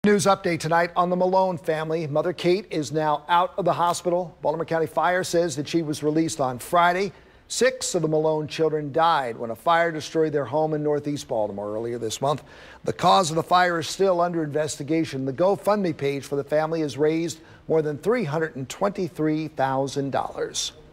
News update tonight on the Malone family. Mother Kate is now out of the hospital. Baltimore County Fire says that she was released on Friday. 6 of the Malone children died when a fire destroyed their home in northeast Baltimore earlier this month. The cause of the fire is still under investigation. The GoFundMe page for the family has raised more than $323,000.